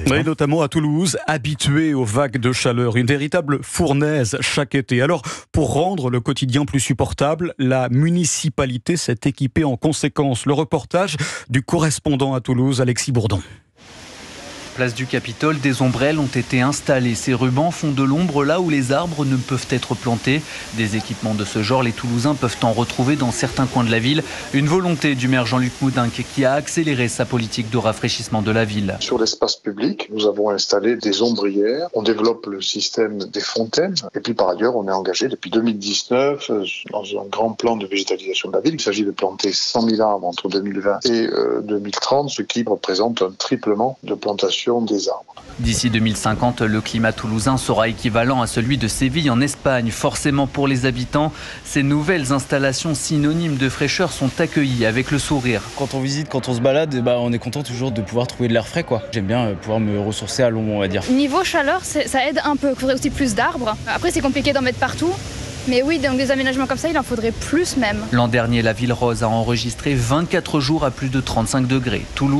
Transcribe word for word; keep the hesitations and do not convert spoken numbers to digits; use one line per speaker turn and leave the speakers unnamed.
organisé.
Oui, notamment à Toulouse, habitué aux vagues de chaleur, une véritable fournaise chaque été. Alors, pour rendre le quotidien plus supportable, la municipalité s'est équipée en conséquence. Le reportage du correspondant à Toulouse, Alexis Bourdon.
Place du Capitole, des ombrelles ont été installées. Ces rubans font de l'ombre là où les arbres ne peuvent être plantés. Des équipements de ce genre, les Toulousains peuvent en retrouver dans certains coins de la ville. Une volonté du maire Jean-Luc Moudinque qui a accéléré sa politique de rafraîchissement de la ville.
Sur l'espace public, nous avons installé des ombrières. On développe le système des fontaines. Et puis par ailleurs, on est engagé depuis deux mille dix-neuf dans un grand plan de végétalisation de la ville. Il s'agit de planter cent mille arbres entre deux mille vingt et deux mille trente, ce qui représente un triplement de plantation des arbres.
D'ici deux mille cinquante, le climat toulousain sera équivalent à celui de Séville en Espagne. Forcément pour les habitants, ces nouvelles installations synonymes de fraîcheur sont accueillies avec le sourire.
Quand on visite, quand on se balade, bah, on est content toujours de pouvoir trouver de l'air frais, quoi. J'aime bien euh, pouvoir me ressourcer à l'ombre, on va dire.
Niveau chaleur, ça aide un peu. Il faudrait aussi plus d'arbres. Après, c'est compliqué d'en mettre partout. Mais oui, donc des aménagements comme ça, il en faudrait plus même.
L'an dernier, la Ville Rose a enregistré vingt-quatre jours à plus de trente-cinq degrés. Toulouse